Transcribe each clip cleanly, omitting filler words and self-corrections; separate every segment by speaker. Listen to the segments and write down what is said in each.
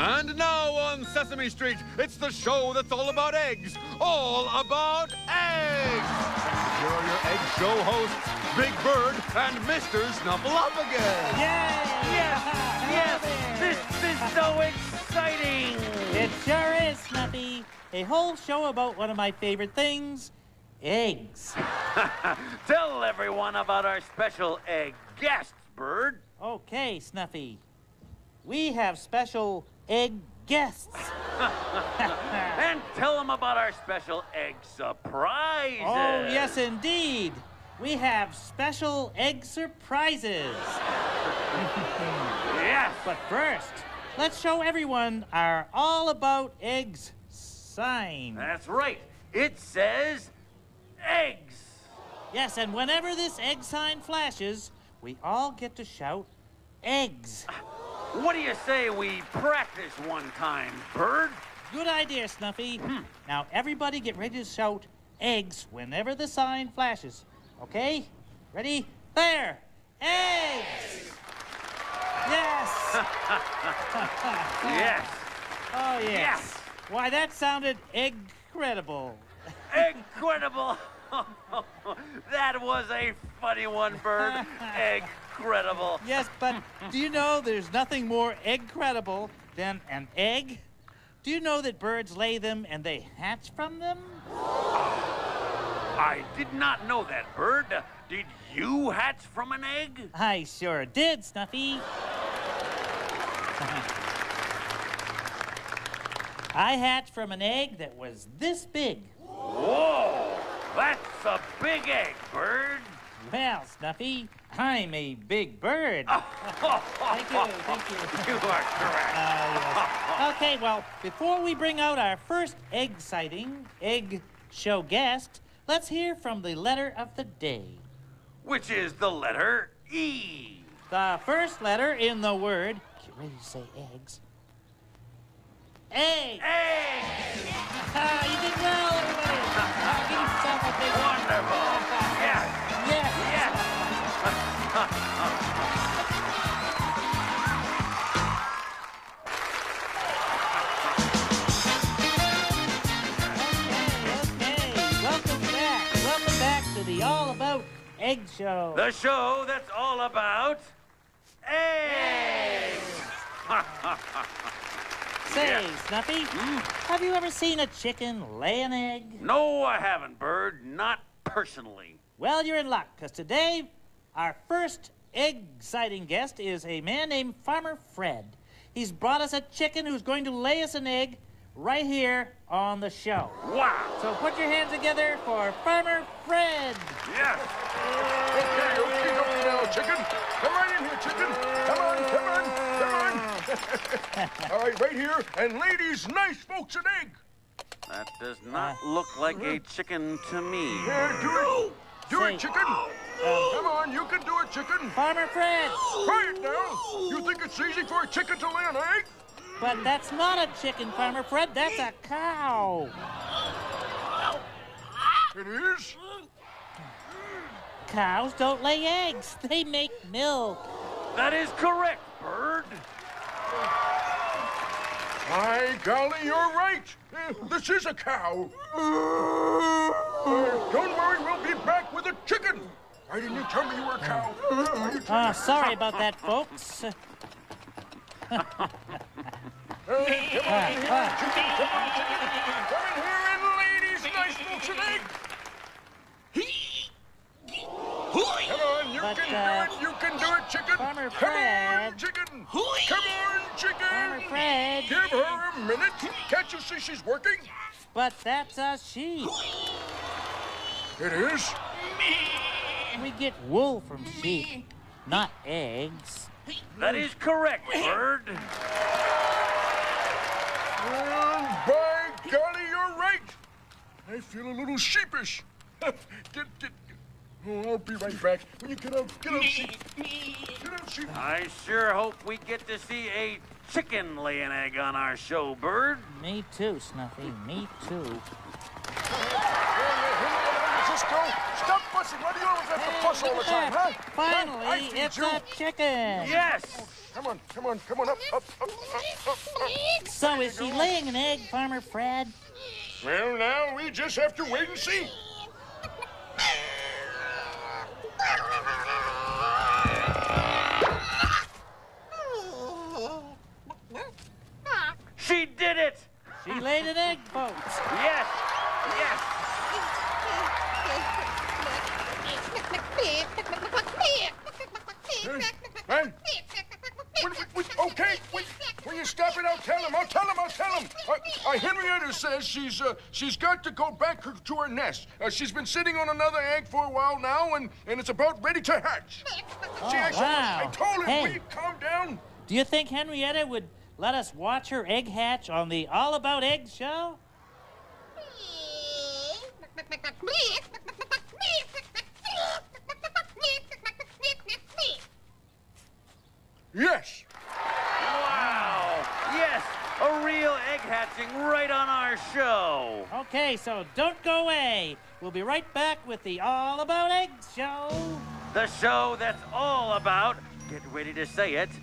Speaker 1: And now on Sesame Street, it's the show that's all about eggs. All about eggs! Here are your egg show hosts, Big Bird and Mr. Snuffleupagus.
Speaker 2: Yay!
Speaker 3: Yes! This is so exciting!
Speaker 2: It sure is, Snuffy. A whole show about one of my favorite things, eggs.
Speaker 3: Tell everyone about our special egg guests, Bird.
Speaker 2: Okay, Snuffy. We have special egg guests.
Speaker 3: And tell them about our special egg surprises.
Speaker 2: Oh, yes, indeed. We have special egg surprises.
Speaker 3: Yes.
Speaker 2: But first, let's show everyone our All About Eggs sign.
Speaker 3: That's right. It says eggs.
Speaker 2: Yes, and whenever this egg sign flashes, we all get to shout eggs.
Speaker 3: What do you say we practice one time, Bird?
Speaker 2: Good idea, Snuffy. Now, everybody get ready to shout eggs whenever the sign flashes. Okay? Ready? There! Eggs! Yes!
Speaker 3: Yes.
Speaker 2: Oh, yes.
Speaker 3: Yes.
Speaker 2: Why, that sounded incredible.
Speaker 3: Incredible. That was a funny one, Bird. Incredible.
Speaker 2: Yes, but do you know there's nothing more incredible than an egg? Do you know that birds lay them and they hatch from them?
Speaker 3: I did not know that, Bird. Did you hatch from an egg?
Speaker 2: I sure did, Snuffy. I hatched from an egg that was this big.
Speaker 3: Whoa! That's a big egg, Bird.
Speaker 2: Well, Snuffy, I'm a big bird. Thank you.
Speaker 3: You are correct.
Speaker 2: Yes. Okay, well, before we bring out our first egg show guest, let's hear from the letter of the day.
Speaker 3: Which is the letter E.
Speaker 2: The first letter in the word, get ready to say eggs. Egg!
Speaker 3: Egg!
Speaker 2: You did well, everybody. Give yourself a big
Speaker 3: Wonderful. Yes.
Speaker 2: Yes.
Speaker 3: Yes.
Speaker 2: Okay. Welcome back to the All About Egg Show.
Speaker 3: The show that's all about eggs.
Speaker 2: Say,
Speaker 3: Yes.
Speaker 2: Snuffy, have you ever seen a chicken lay an egg?
Speaker 3: No, I haven't, Bird. Not personally.
Speaker 2: Well, you're in luck, because today our first egg-sighting guest is a man named Farmer Fred. He's brought us a chicken who's going to lay us an egg right here on the show.
Speaker 3: Wow.
Speaker 2: So put your hands together for Farmer Fred.
Speaker 3: Yes.
Speaker 1: Okay, now, chicken. Come right in here, chicken. Come on. All right, right here. And ladies, nice folks, an egg.
Speaker 3: That does not look like a chicken to me.
Speaker 1: Yeah, do
Speaker 2: Say-
Speaker 1: it, chicken. Come on, you can do it, chicken.
Speaker 2: Farmer Fred!
Speaker 1: Quiet now. You think it's easy for a chicken to lay an egg?
Speaker 2: But that's not a chicken, Farmer Fred. That's a cow.
Speaker 1: It is?
Speaker 2: Cows don't lay eggs. They make milk.
Speaker 3: That is correct, Bird.
Speaker 1: My golly, you're right. This is a cow. Don't worry, we'll be back with a chicken. Why didn't you tell me you were a cow?
Speaker 2: Sorry about that, folks.
Speaker 1: Come on, chicken. Come in here, and ladies, nice folks, an egg. Come on, you
Speaker 2: But,
Speaker 1: can do it. You can do it, chicken.
Speaker 2: Farmer
Speaker 1: Come on,
Speaker 2: Fred.
Speaker 1: chicken. Come on, chicken.
Speaker 2: Farmer Fred.
Speaker 1: Give her a minute. Can't you see she's working?
Speaker 2: But that's a sheep.
Speaker 1: It is.
Speaker 2: We get wool from sheep, not eggs.
Speaker 3: That is correct, Bird.
Speaker 1: Well, by golly, you're right. I feel a little sheepish. Get. Oh, I'll be right back. When you get out, sheep. Get out, sheep.
Speaker 3: I sure hope we get to see a chicken lay an egg on our show, Bird.
Speaker 2: Me too, Snuffy. Me too.
Speaker 1: Cisco, stop fussing. Why do you always have to fuss all the time, huh?
Speaker 2: Finally,
Speaker 1: I feed
Speaker 2: it's
Speaker 1: you.
Speaker 2: a chicken.
Speaker 3: Yes.
Speaker 4: Come on, come on, come on, up.
Speaker 2: So is she laying an egg, Farmer Fred?
Speaker 4: Well, now we just have to wait and see.
Speaker 3: She did it!
Speaker 2: She laid an egg, folks.
Speaker 3: Yes! Yes!
Speaker 4: Man, okay, wait, will you stop it? I'll tell him. Henrietta says she's got to go back to her nest. She's been sitting on another egg for a while now, and it's about ready to hatch.
Speaker 2: Wow.
Speaker 4: I told him,
Speaker 2: Hey.
Speaker 4: will you calm down?
Speaker 2: Do you think Henrietta would let us watch her egg hatch on the All About Eggs show?
Speaker 4: Yes.
Speaker 3: Wow! Yes! A real egg hatching right on our show!
Speaker 2: Okay, so don't go away. We'll be right back with the All About Eggs show.
Speaker 3: The show that's all about, get ready to say it,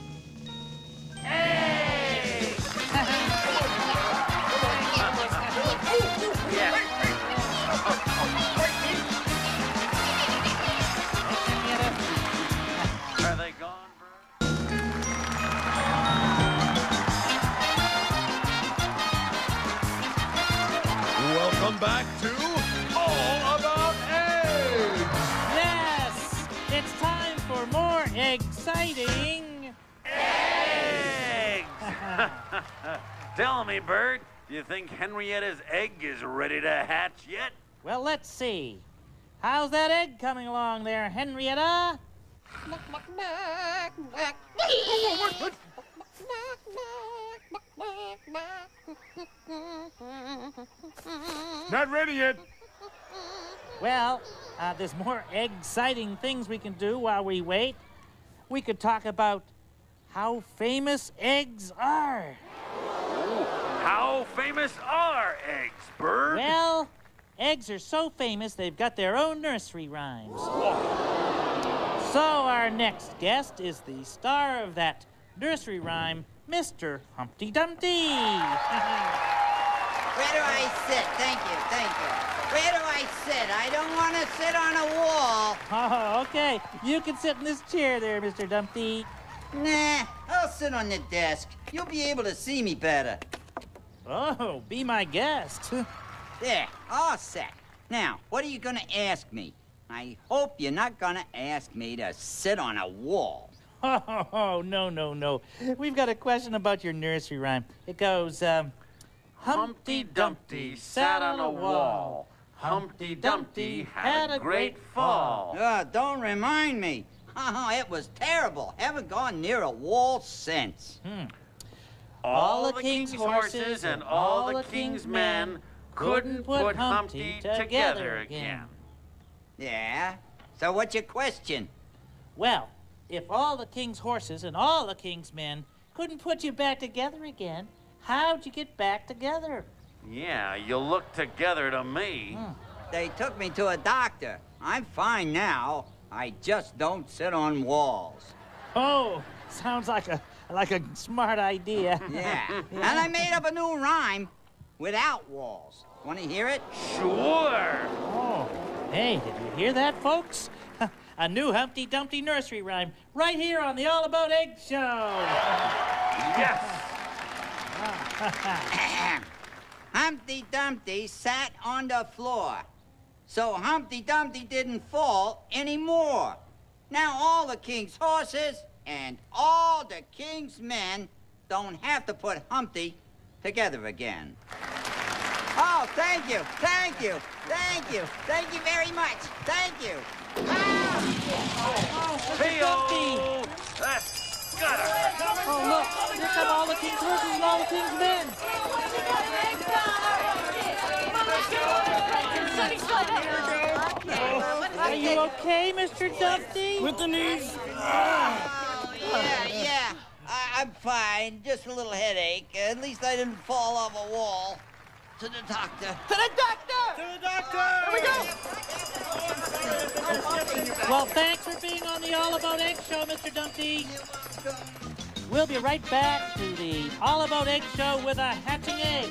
Speaker 3: eggs! Yes. Are they gone, Bert?
Speaker 1: Welcome back to All About Eggs.
Speaker 2: Yes, it's time for more exciting
Speaker 3: Eggs! Tell me, Bert, do you think Henrietta's egg is ready to hatch yet?
Speaker 2: Well, let's see. How's that egg coming along there, Henrietta?
Speaker 4: Not ready yet.
Speaker 2: Well, there's more exciting things we can do while we wait. We could talk about how famous eggs are.
Speaker 3: How famous are eggs, Bert?
Speaker 2: Well, eggs are so famous they've got their own nursery rhymes. So our next guest is the star of that nursery rhyme, Mr. Humpty Dumpty.
Speaker 5: Where do I sit? Thank you. Where do I sit? I don't want to sit on a wall.
Speaker 2: Oh, okay. You can sit in this chair there, Mr. Dumpty.
Speaker 5: Nah, I'll sit on the desk. You'll be able to see me better.
Speaker 2: Oh, be my guest.
Speaker 5: There, all set. Now, what are you gonna ask me? I hope you're not gonna ask me to sit on a wall.
Speaker 2: Oh, no. We've got a question about your nursery rhyme. It goes,
Speaker 3: Humpty Dumpty sat on a wall. Humpty Dumpty had a great fall.
Speaker 5: Don't remind me. Oh, it was terrible. Haven't gone near a wall since.
Speaker 3: All the king's horses and all the king's men couldn't put Humpty together again.
Speaker 5: Yeah? So what's your question?
Speaker 2: Well, if all the king's horses and all the king's men couldn't put you back together again, how'd you get back together?
Speaker 3: Yeah, you look together to me.
Speaker 5: They took me to a doctor. I'm fine now. I just don't sit on walls.
Speaker 2: Oh, sounds like a smart idea.
Speaker 5: Yeah. And I made up a new rhyme without walls. Want to hear it?
Speaker 3: Sure.
Speaker 2: Oh, hey, did you hear that, folks? A new Humpty Dumpty nursery rhyme right here on the All About Eggs show.
Speaker 3: Yes.
Speaker 5: Humpty Dumpty sat on the floor. So Humpty Dumpty didn't fall anymore. Now all the king's horses and all the king's men don't have to put Humpty together again. Oh, thank you very much. Thank you.
Speaker 3: Hey-o. That's gotta hurt.
Speaker 2: Oh, look, here come all the king's horses and all the king's men. Are you okay, Mr. Dumpty? With the knees?
Speaker 5: Yeah. I'm fine. Just a little headache. At least I didn't fall off a wall. To the doctor. To the doctor! To the doctor! Here we go!
Speaker 2: Well, thanks for being on the All About Eggs show, Mr. Dumpty.
Speaker 5: You're welcome.
Speaker 2: We'll be right back to the All About Egg show with a hatching egg.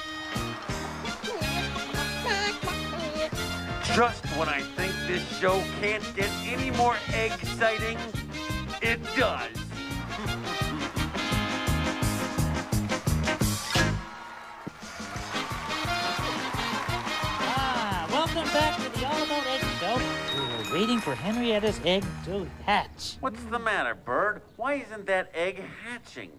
Speaker 3: Just when I think this show can't get any more egg-citing, it does.
Speaker 2: Welcome back to the All About Egg show. We're waiting for Henrietta's egg to hatch.
Speaker 3: What's the matter, Bird? Why isn't that egg hatching?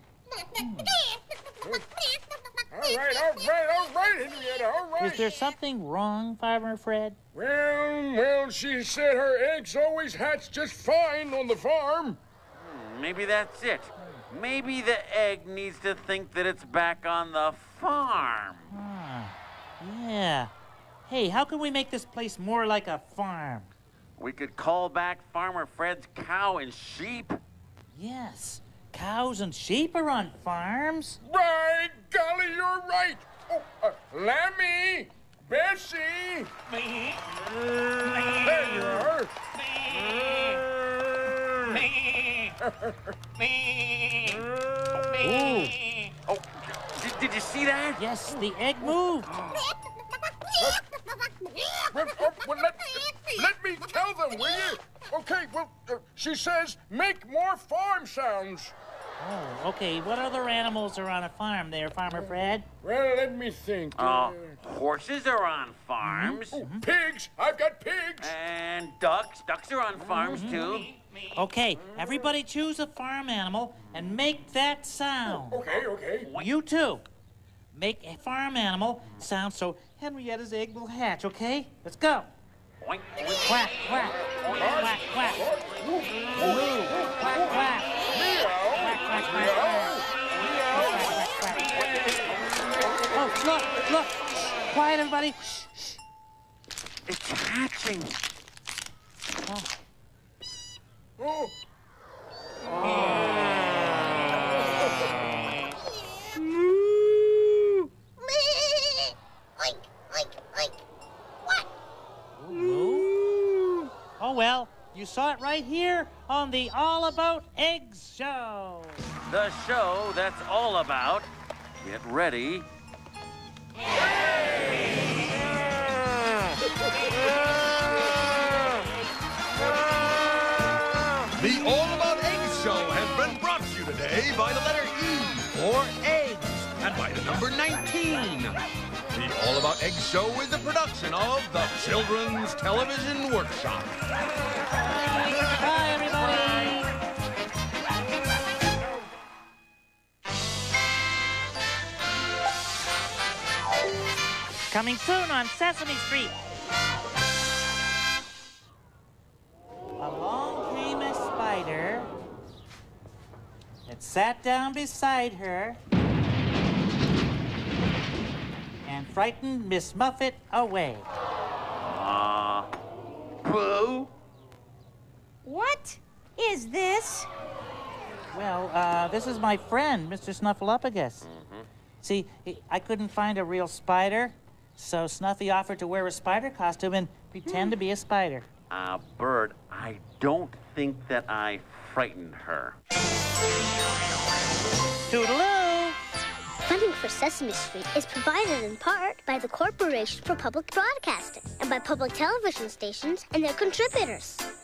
Speaker 4: All right, Henrietta, all right.
Speaker 2: Is there something wrong, Farmer Fred?
Speaker 4: Well, she said her eggs always hatch just fine on the farm.
Speaker 3: Maybe that's it. Maybe the egg needs to think that it's back on the farm.
Speaker 2: Yeah. Hey, how can we make this place more like a farm?
Speaker 3: We could call back Farmer Fred's cow and sheep.
Speaker 2: Yes. Cows and sheep are on farms.
Speaker 4: Right, golly, you're right. Oh, Lammy, Bessie. There you are.
Speaker 2: Ooh.
Speaker 3: Oh, did you see that?
Speaker 2: Yes, the egg moved.
Speaker 4: Let me tell them, will you? Okay, well, she says make more farm sounds.
Speaker 2: Oh, okay. What other animals are on a farm there, Farmer Fred?
Speaker 4: Well, let me think.
Speaker 3: Horses are on farms.
Speaker 4: Pigs! I've got pigs!
Speaker 3: And ducks. Ducks are on farms, too.
Speaker 2: Okay, everybody choose a farm animal and make that sound.
Speaker 4: Okay.
Speaker 2: You too. Make a farm animal sound so Henrietta's egg will hatch, okay? Let's go.
Speaker 3: Oink, oink.
Speaker 2: Quack, quack. Quack, quack. Moo. Quack, quack. Quack, quack, quack. Oh, look. Shh. Quiet, everybody. Shh.
Speaker 3: It's hatching.
Speaker 4: Oh.
Speaker 2: Oh, well, you saw it right here on the All About Eggs show.
Speaker 3: The show that's all about, get ready,
Speaker 1: The All About Eggs show has been brought to you today by the letter E for eggs and by the number 19. The All About Eggs show is a production of the Children's Television Workshop.
Speaker 2: Bye, everybody. Coming soon on Sesame Street. Along came a spider that sat down beside her and frightened Miss Muffet away.
Speaker 3: boo.
Speaker 6: What is this?
Speaker 2: Well, this is my friend, Mr. Snuffleupagus. See, I couldn't find a real spider, so Snuffy offered to wear a spider costume and pretend to be a spider.
Speaker 3: Bird, I don't think that I frightened her.
Speaker 2: Toodaloo!
Speaker 7: Funding for Sesame Street is provided in part by the Corporation for Public Broadcasting and by public television stations and their contributors.